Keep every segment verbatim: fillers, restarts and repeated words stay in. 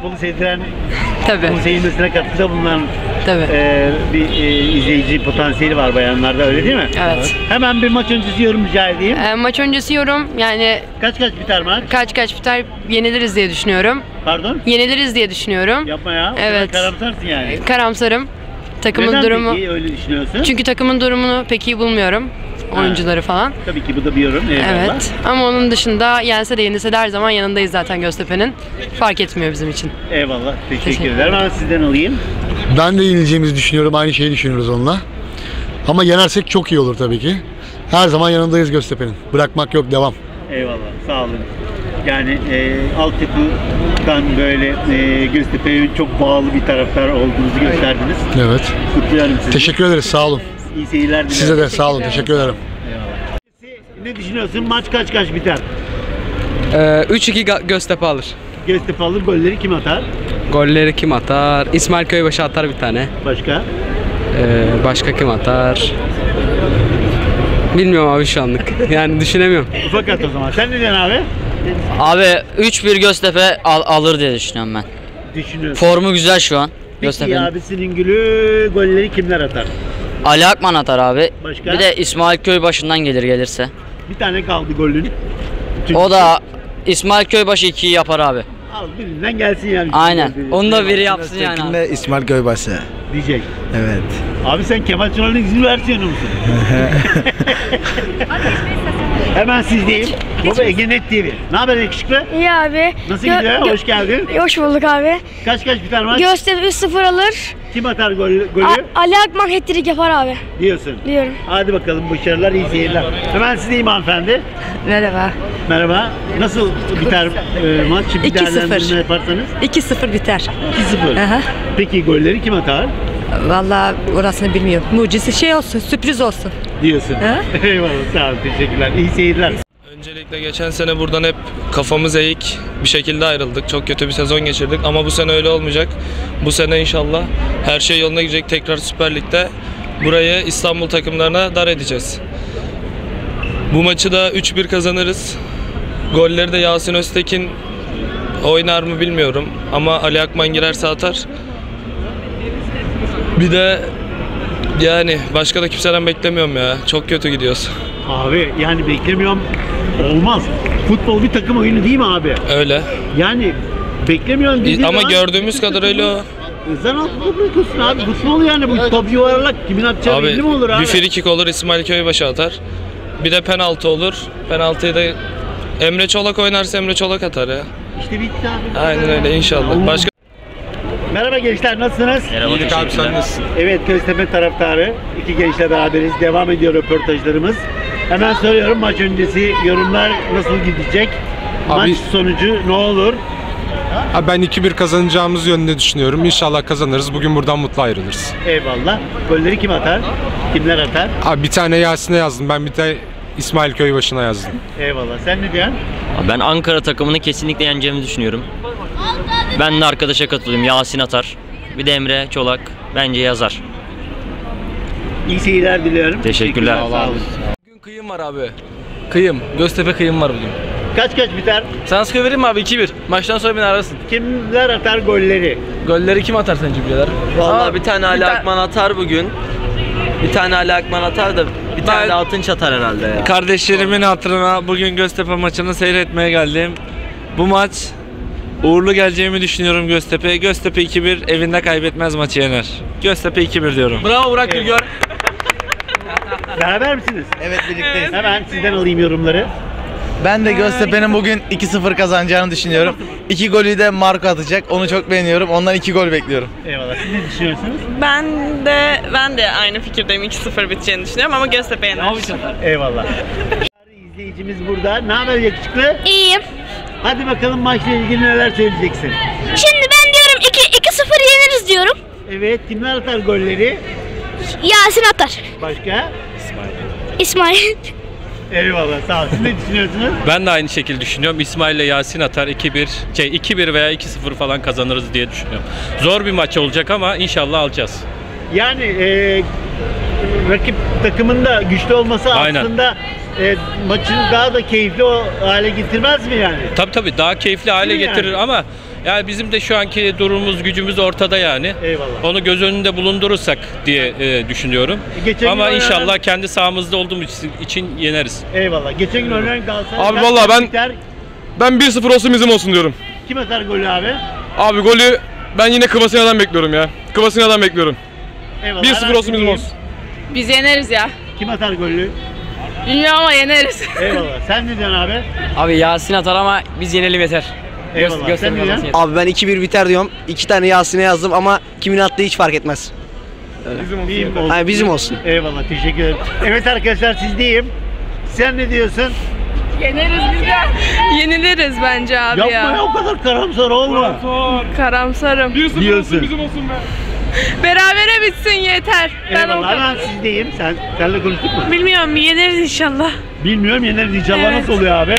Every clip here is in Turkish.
futbolu sevdiren, Tabii. futbolu sevmesine katkıda bulunan Tabii. e, bir e, izleyici potansiyeli var bayanlarda, öyle değil mi? Evet. Hemen bir maç öncesi yorum rica edeyim. E, maç öncesi yorum yani Kaç kaç biter maç? kaç kaç biter, yeniliriz diye düşünüyorum. Pardon? Yeniliriz diye düşünüyorum. Yapma ya. Evet. Karamsarsın yani. Karamsarım. Takımın Neden durumu. peki öyle düşünüyorsun? Çünkü takımın durumunu pek iyi bulmuyorum. Oyuncuları falan. Tabii ki bu da bir yorum. Eyvallah. Evet. Ama onun dışında yense de yenilse de her zaman yanındayız zaten Göztepe'nin. Fark etmiyor bizim için. Eyvallah. Teşekkür, Teşekkür ederim. Ben sizden alayım. Ben de yenileceğimizi düşünüyorum. Aynı şeyi düşünüyoruz onunla. Ama yenersek çok iyi olur tabii ki. Her zaman yanındayız Göztepe'nin. Bırakmak yok, devam. Eyvallah. Sağ olun. Yani e, altyapıdan böyle e, Göztepe'ye çok bağlı bir taraftar olduğunuzu gösterdiniz. Evet. Kutluyorum sizi. Teşekkür ederiz. Sağ olun. İyi seyirler dilerim. Size de sağ olun. Teşekkür ederim. Eyvallah. Ne düşünüyorsun? Maç kaç kaç biter? Ee, üç iki Göztepe alır. Göztepe alır. Golleri kim atar? Golleri kim atar? İsmail Köybaşı atar bir tane. Başka? Ee, başka kim atar? Bilmiyorum abi şu anlık. Yani düşünemiyorum. Ufak at o zaman. Sen ne diyorsun abi? Abi üç bir Göztepe al alır diye düşünüyorum ben. Düşünüyorsun. Formu güzel şu an Peki Göztepe'nin. abisinin gülü, golleri kimler atar? Ali Akman atar abi. Başka? Bir de İsmail Köybaşı'ndan gelir gelirse. Bir tane kaldı golün. O da İsmail Köybaşı ikiyi yapar abi. Al birinden gelsin yani. Aynen. Onu da biri yapsın yani abi. İsmail Köybaşı. Diyecek. Evet. Abi sen Kemal Sunal'ın izin versiyonu musun? Hemen sizdeyim. Baba Ege Net T V. Ne haber yakışıklı? İyi abi. Nasıl Gö- gidiyor? gö- Hoş geldin. Hoş bulduk abi. Kaç kaç biter maç? Göztepe üç sıfır alır. Kim atar gol, golü? A- Ali Akman hat-trick yapar abi. Diyorsun. Diyorum. Hadi bakalım, başarılar, iyi seyirler. Hemen sizdeyim hanımefendi. Merhaba. Merhaba. Nasıl biter e, maç? Şimdi iki sıfır. değerlendirme yaparsanız. iki sıfır biter. iki sıfır. Aha. Peki golleri kim atar? Vallahi orasını bilmiyorum. Mucize şey olsun, sürpriz olsun. Diyorsun. Eyvallah, sağ ol, teşekkürler. İyi seyirler. Öncelikle geçen sene buradan hep kafamız eğik bir şekilde ayrıldık. Çok kötü bir sezon geçirdik ama bu sene öyle olmayacak. Bu sene inşallah her şey yoluna girecek. Tekrar Süper Lig'de burayı İstanbul takımlarına dar edeceğiz. Bu maçı da üç bir kazanırız. Golleri de Yasin Öztekin oynar mı bilmiyorum ama Ali Akman girerse atar. Bir de yani başka da kimseden beklemiyorum ya. Çok kötü gidiyoruz. Abi yani beklemiyorum. Olmaz. Futbol bir takım oyunu değil mi abi? Öyle. Yani beklemiyorum dediğin Ama zaman gördüğümüz kadarıyla o. Zan altında bırakıyorsun abi. Futbol yani bu top yuvarlak. Kimin atacağı Abi belli mi olur abi? bir free kick olur, İsmail Köybaşı atar. Bir de penaltı olur. Penaltıyı da Emre Çolak oynarsa Emre Çolak atar ya. İşte bitti abi. Aynen öyle inşallah. Başka Merhaba gençler, nasılsınız? Merhaba, İyilik abi, sen nasılsın? Evet, Göztepe taraftarı. İki gençle beraberiz. Devam ediyor röportajlarımız. Hemen soruyorum, maç öncesi yorumlar nasıl gidecek? Abi, maç sonucu ne olur? abi ben iki bir kazanacağımız yönünde düşünüyorum. İnşallah kazanırız. Bugün buradan mutlu ayrılırız. Eyvallah. Golleri kim atar? Kimler atar? Abi bir tane Yasin'e yazdım. Ben bir de İsmail Köybaşı'na yazdım. Eyvallah. Sen ne diyorsun? Ben Ankara takımını kesinlikle yeneceğimi düşünüyorum. Ben de arkadaşa katılıyorum. Yasin atar. Bir de Emre Çolak bence yazar. İyi seyirler diliyorum. Teşekkürler. Sağ olun. Bugün kıyım var abi. Kıyım. Göztepe kıyım var bugün. Kaç kaç biter? Sana skor vereyim mi abi? iki bir. Maçtan sonra beni arasın. Kimler atar golleri? Golleri kim atar sence birader? Vallahi bir tane Ali Akman atar bugün. Bir tane Ali Akman atar da bir tane de Altınç atar herhalde ya. Kardeşlerimin hatırına bugün Göztepe maçını seyretmeye geldim. Bu maç uğurlu geleceğimi düşünüyorum Göztepe. Göztepe iki bir, evinde kaybetmez, maçı yener. Göztepe iki bir diyorum. Bravo Burak Gülgör. Beraber misiniz? Evet, birlikteyiz. Hemen sizden alayım yorumları. Ben de Göztepe'nin bugün iki sıfır kazanacağını düşünüyorum. İki golü de Marco atacak. Onu çok beğeniyorum. Ondan iki gol bekliyorum. Eyvallah. Siz ne düşünüyorsunuz? Ben de ben de aynı fikirdeyim. iki sıfır biteceğini düşünüyorum ama Göztepe yener. Eyvallah. İzleyicimiz burada. Ne haber yakışıklı? İyiyim. Hadi bakalım maçla ilgili neler söyleyeceksin? Şimdi ben diyorum iki sıfır yeniriz diyorum. Evet, kimler atar golleri? Yasin atar. Başka? İsmail. Eyvallah, sağ ol. Siz ne düşünüyorsunuz? Ben de aynı şekilde düşünüyorum. İsmail ile Yasin atar, iki bir, şey iki bir veya iki sıfır falan kazanırız diye düşünüyorum. Zor bir maç olacak ama inşallah alacağız. Yani e, rakip takımın da güçlü olması Aynen. aslında e, maçı daha da keyifli o hale getirmez mi yani? Tabii tabii daha keyifli hale Değil mi getirir yani? ama Yani bizim de şu anki durumumuz, gücümüz ortada yani. Eyvallah. Onu göz önünde bulundurursak diye e, düşünüyorum. Geçen Ama gün inşallah oynanan- kendi sahamızda olduğumuz için yeneriz. Eyvallah. Geçen gün oynanan Galatasaray. Abi kaç vallahi kaç ben- biter? Ben bir sıfır olsun bizim olsun diyorum. Kim atar golü abi? Abi golü ben yine Kvasina'dan bekliyorum ya. Kvasina'dan bekliyorum. Eyvallah. bir sıfır Hemen olsun bizim sizdeyiz. olsun. Biz yeneriz ya. Kim atar golü? Bilmiyorum ama yeneriz. Eyvallah. Sen ne diyorsun abi? Abi Yasin atar ama biz yenelim yeter. Eyvallah. Sen ne diyorsun? Abi ben iki bir biter diyorum. İki tane Yasin'e yazdım ama kimin attığı hiç fark etmez. Bizim olsun. Ha, bizim olsun. Eyvallah. Teşekkür ederim. Evet arkadaşlar sizdeyim. Sen ne diyorsun? Yeneriz biz de. Yeniliriz bence abi Yapma ya. ya o kadar karamsar olma. Karamsarım. bir sıfır Diyorsun. olsun bizim olsun be. Berabere bitsin yeter. Ben o Eyvallah. Hemen sizdeyim. Sen senle konuştuk mu? Bilmiyorum yeneriz inşallah. Bilmiyorum yeneriz inşallah. Evet. Nasıl oluyor abi?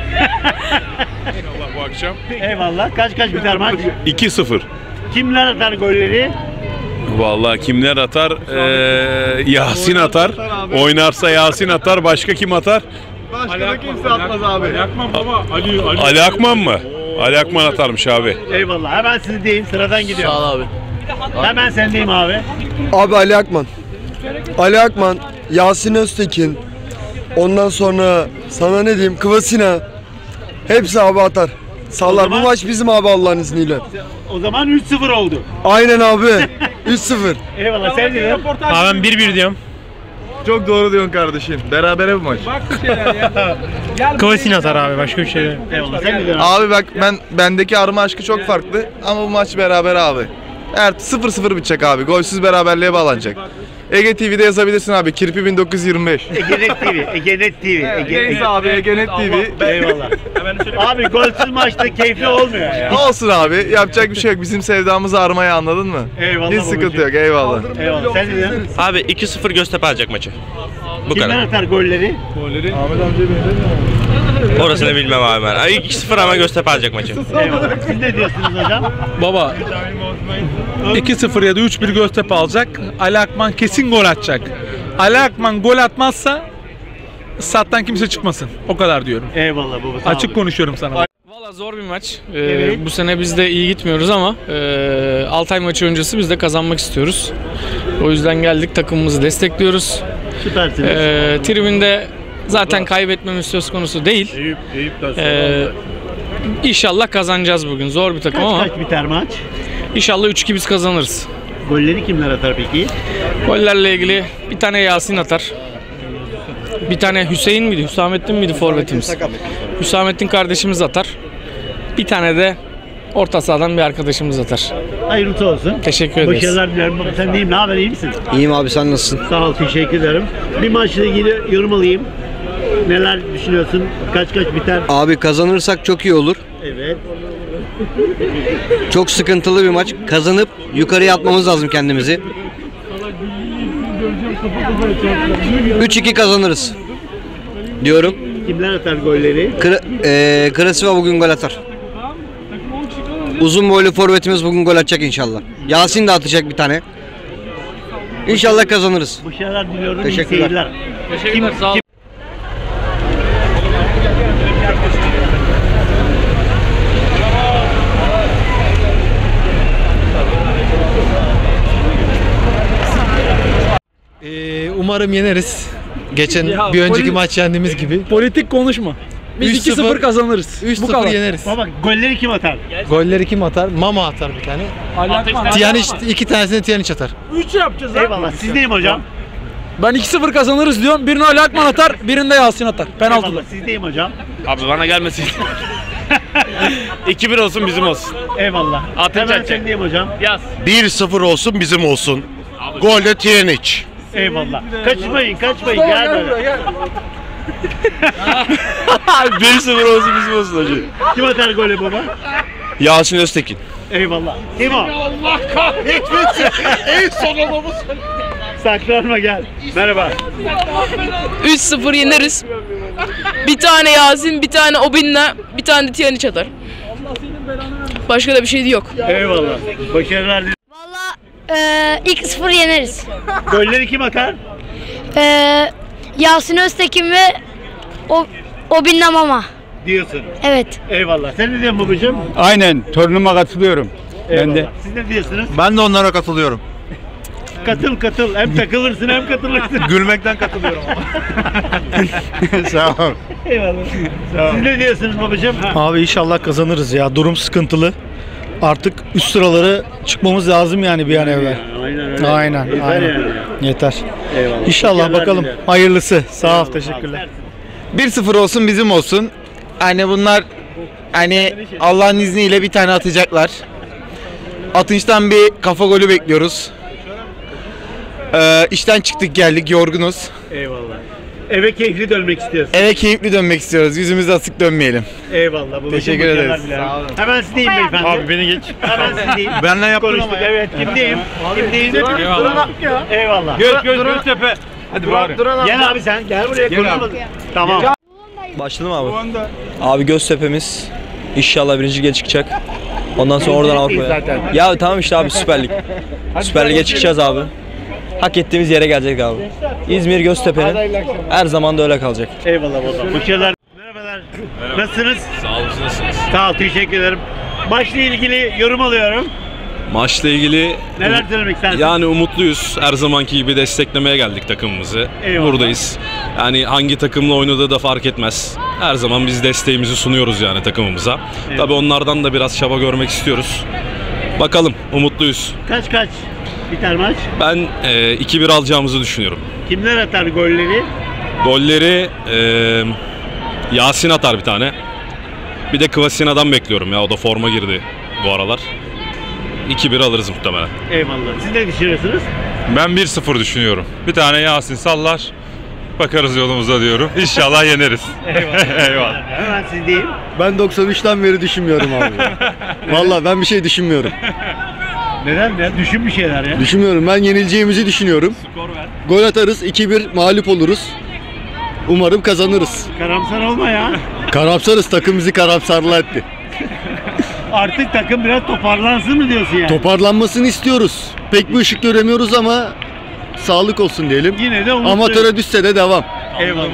Bu akşam. Eyvallah. Kaç kaç biter maç? iki sıfır. Kimler atar golleri? Vallahi kimler atar? Ee, Yasin atar. Oynarsa Yasin atar. Başka kim atar? Başka da kimse atmaz abi. Ali Akman baba. Ali, Ali. Ali Akman mı? Ali Akman atarmış abi. Eyvallah. Hemen sizdeyim. Sıradan gidiyorum. Sağ ol abi. Hemen sendeyim abi. Abi Ali Akman. Ali Akman, Yasin Öztekin. Ondan sonra sana ne diyeyim? Kvasina. Hepsi abi atar. Sallar. zaman- Bu maç bizim abi Allah'ın izniyle. O zaman üç sıfır oldu. Aynen abi. üç sıfır. Eyvallah. Sen ne diyorsun? Abi ben bir bir diyorum. Çok doğru diyorsun kardeşim. Berabere bu maç. Kvasin atar abi, başka bir şey değil. Eyvallah. Sen ne diyorsun? Abi bak ben bendeki arma aşkı çok farklı ama bu maç beraber abi. Eğer sıfır sıfır bitecek abi. Golsüz beraberliğe bağlanacak. Ege T V'de yazabilirsin abi. Kirpi bin dokuz yüz yirmi beş. Egenet T V. Egenet T V. Ege, Neyse abi Egenet T V. Eyvallah. Abi golsüz maçta keyifli olmuyor ya. Olsun abi. Yapacak bir şey yok. Bizim sevdamız armaya anladın mı? Eyvallah Hiç sıkıntı babacığım. yok. Eyvallah. Eyvallah. Sen ne diyorsun? Abi iki sıfır Göztepe alacak maçı. Bu Kimler kadar. atar golleri? Orasını bilmem abi ben. iki sıfır ama Göztepe alacak maçı. Eyvallah. Siz ne diyorsunuz hocam? Baba iki sıfır ya da üç bir Göztepe alacak. Ali Akman kesin gol atacak. Ali Akman gol atmazsa stat'tan kimse çıkmasın. O kadar diyorum. Eyvallah baba. Sağ Açık olun. konuşuyorum sana. Valla zor bir maç. Ee, Evet. Bu sene biz de iyi gitmiyoruz ama e, Altay maçı öncesi biz de kazanmak istiyoruz. O yüzden geldik, takımımızı destekliyoruz. Süpersiniz. Ee, tribünde zaten kaybetmemiz söz konusu değil. Eyüp, Eyüp Ee, İnşallah kazanacağız bugün. Zor bir takım Kaç ama kaç biter maç? inşallah üç iki biz kazanırız. Golleri kimler atar peki? Gollerle ilgili bir tane Yasin atar. Bir tane Hüseyin miydi? Hüsamettin miydi forvetimiz? Hüsamettin kardeşimiz atar. Bir tane de orta sahadan bir arkadaşımız atar. Hayırlısı olsun. Teşekkür ederiz. Başarılar dilerim. Baba sen deyim, ne haber, iyi misin? İyiyim abi, sen nasılsın? Sağ ol, teşekkür ederim. Bir maçla ilgili yorum alayım. Neler düşünüyorsun? Kaç kaç biter? Abi kazanırsak çok iyi olur. Evet. Çok sıkıntılı bir maç. Kazanıp yukarıya atmamız lazım kendimizi. üç iki kazanırız diyorum. Kimler atar golleri? Kra e, Krasiva bugün gol atar. Uzun boylu forvetimiz bugün gol atacak inşallah. Yasin de atacak bir tane. İnşallah kazanırız. Başarılar diliyorum. İyi Teşekkürler. seyirler. Teşekkürler, Kim- sağ ol. kim- Ee, umarım yeneriz. Geçen Ya, bir önceki polit- maç yendiğimiz gibi. Politik konuşma. Biz üç iki sıfır sıfır kazanırız. üç Bu sıfır kadar. yeneriz. Baba golleri kim atar? Golleri kim atar? Mama atar bir tane. Ali Akman. Tiyaniç, iki tanesini Tiyaniç atar. üç yapacağız abi. Eyvallah. Sizdeyim hocam. Ben iki sıfır kazanırız diyorum. Birini Ali Akman atar, birini de Yasin atar. Penaltıda. Eyvallah. Sizdeyim hocam. Abi bana gelmesin. iki bir olsun bizim olsun. Eyvallah. Atınca Hemen atacak. sendeyim hocam. Yaz. bir sıfır olsun bizim olsun. Gol de Tiyanic. Eyvallah. Kaçmayın, kaçmayın. Gel böyle. bir sıfır olsun bizim olsun hacı. Kim atar golü baba? Yasin Öztekin. Eyvallah. Kim o? Allah kahretmesin. En son adamı Saklanma gel. Merhaba. üç sıfır yeneriz. Bir tane Yasin, bir tane Obinna, bir tane de Tiyaniç atar. Başka da bir şey yok. Eyvallah. Başarılar dilerim. Ee, iki sıfır yeneriz. Golleri kim atar? Ee, Yasin Öztekin ve o Obinna Mama. Diyorsun. Evet. Eyvallah. Sen ne diyorsun babacığım? Aynen, torunuma katılıyorum. Eyvallah. Ben de. Siz ne diyorsunuz? Ben de onlara katılıyorum. Katıl katıl. Hem takılırsın hem katılırsın. Gülmekten katılıyorum. Sağ ol. Eyvallah. Siz ne diyorsunuz babacığım? Abi inşallah kazanırız ya. Durum sıkıntılı. Artık üst sıralara çıkmamız lazım yani bir an evvel. Aynen öyle. Aynen. Yeter aynen. yani. Yeter. Eyvallah. İnşallah Başarılar bakalım. dilerim. Hayırlısı. Sağ ol. Eyvallah. Teşekkürler. bir sıfır olsun bizim olsun. Hani bunlar hani Allah'ın izniyle bir tane atacaklar. Atınç'tan bir kafa golü bekliyoruz. Ee, işten çıktık geldik yorgunuz. Eyvallah. Eve keyifli dönmek istiyorsun. Eve keyifli dönmek istiyoruz. Yüzümüzü asık dönmeyelim. Eyvallah. babacığım. Teşekkür Başarılar ederiz. dilerim. Sağ olun. Hemen sizdeyim beyefendi. Abi beni geç. Hemen sizdeyim. Benle yaptın Konuştuk. ama ya. Evet. Kimdeyim? Kimdeyim? Eyvallah. Eyvallah. Göz göz Göztepe. Hadi bari. Gel abi sen. Gel buraya konuşalım. Tamam. Başladım abi. Abi Göztepe'miz inşallah birinci lige çıkacak. Ondan sonra oradan Avrupa'ya. zaten. Ya tamam işte abi Süper Lig. Süper Lig'e çıkacağız abi. Hak ettiğimiz yere gelecek abi. İzmir Göztepe'nin her zaman da öyle kalacak. Eyvallah baba. Başarılar. Merhabalar. Nasılsınız? Sağ olun, nasılsınız? Sağ ol. Teşekkür ederim. Maçla ilgili yorum alıyorum. Maçla ilgili Neler söylemek istersin? yani umutluyuz. Her zamanki gibi desteklemeye geldik takımımızı. Eyvallah. Buradayız. Yani hangi takımla oynadığı da fark etmez. Her zaman biz desteğimizi sunuyoruz yani takımımıza. Evet. Tabii onlardan da biraz çaba görmek istiyoruz. Bakalım, umutluyuz. Kaç kaç biter maç? Ben e, iki bir alacağımızı düşünüyorum. Kimler atar golleri? Golleri e, Yasin atar bir tane. Bir de Kvasina'dan bekliyorum ya, o da forma girdi bu aralar. iki bir alırız muhtemelen. Eyvallah. Siz ne düşünüyorsunuz? Ben bir sıfır düşünüyorum. Bir tane Yasin sallar. Bakarız yolumuza diyorum. İnşallah yeneriz. Eyvallah. Eyvallah. Hemen sizdeyim. Ben doksan üçten beri düşünmüyorum abi. Vallahi ben bir şey düşünmüyorum. Neden ya? Düşün bir şeyler ya. Düşünmüyorum. Ben yenileceğimizi düşünüyorum. Gol atarız. iki bir mağlup oluruz. Umarım kazanırız. Karamsar olma ya. Karamsarız. Takım bizi karamsarla etti. Artık takım biraz toparlansın mı diyorsun yani? Toparlanmasını istiyoruz. Pek bir ışık göremiyoruz ama sağlık olsun diyelim. Yine de umutluyum. Amatöre düşse de devam. Eyvallah.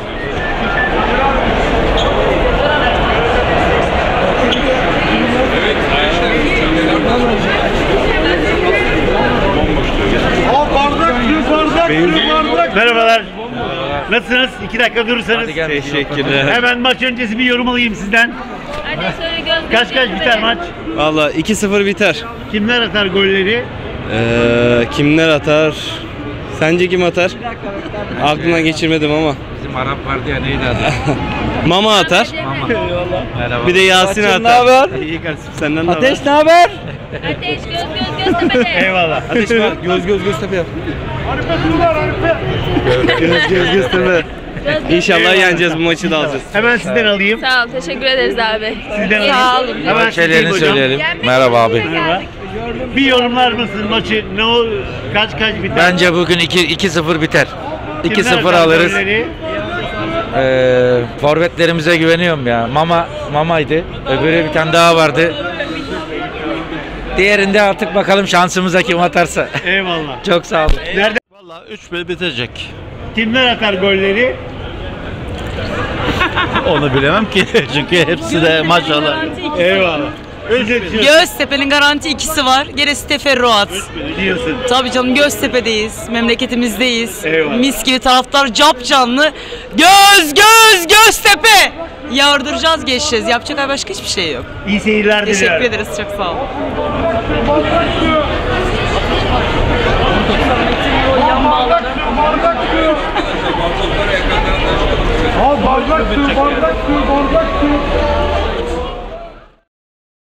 Merhabalar. Nasılsınız? İki dakika durursanız. Teşekkürler. Hemen maç öncesi bir yorum alayım sizden. Kaç kaç biter maç? Valla iki sıfır biter. Kimler atar golleri? Ee, kimler atar? Sence kim atar? Aklımdan geçirmedim ama. Bizim Arap vardı ya, neydi adı? Mama atar. Merhaba. Bir de Yasin Saçın atar. ne haber? İyi kardeşim, senden ne haber? Ateş ne haber? Ateş göz göz Göztepe'de. Eyvallah. Ateş var. Göz göz Göztepe yap. Göz göz Göztepe. İnşallah yeneceğiz, bu maçı da alacağız. Hemen sizden alayım. Sağ ol, teşekkür ederiz abi. Sizden alayım. Sağ olun. Hemen sizdeyim hocam. Merhaba abi. Merhaba. Bir yorumlar mısın maçı? Ne ol? Kaç kaç biter? Bence bugün iki sıfır biter. iki Kimler sıfır atar alırız. golleri? Ee, forvetlerimize güveniyorum ya. Mama Mama'ydı. Öbürü bir tane daha vardı. Diğerinde artık bakalım şansımıza kim atarsa. Eyvallah. Çok sağ olun. Nerede? Valla üç bir bitecek. Kimler atar golleri? Onu bilemem ki çünkü hepsi de maşallah. Eyvallah. Özür dilerim. Göztepe'nin garanti ikisi var. Gerisi teferruat. Diyorsun. Tabii canım, Göztepe'deyiz. Memleketimizdeyiz. Eyvallah. Mis gibi taraftar, cap canlı. Göz göz Göztepe! Yardıracağız, geçeceğiz. Yapacak başka hiçbir şey yok. İyi seyirler diliyorum. Teşekkür ederiz, çok sağ ol. Bardak su, bardak su, bardak su.